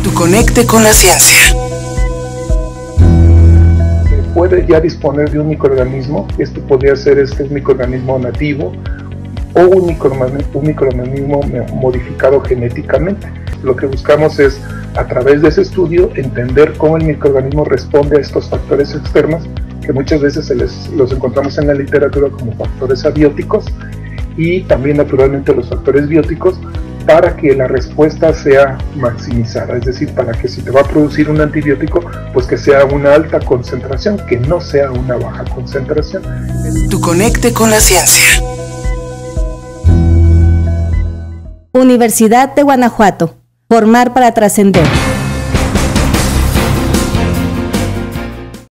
Tu conecte con la ciencia. Se puede ya disponer de un microorganismo. Este podría ser un microorganismo nativo o un microorganismo modificado genéticamente. Lo que buscamos es, a través de ese estudio, entender cómo el microorganismo responde a estos factores externos, que muchas veces los encontramos en la literatura como factores abióticos, y también naturalmente los factores bióticos, para que la respuesta sea maximizada, es decir, para que si te va a producir un antibiótico, pues que sea una alta concentración, que no sea una baja concentración. Tu conecte con la ciencia. Universidad de Guanajuato. Formar para trascender.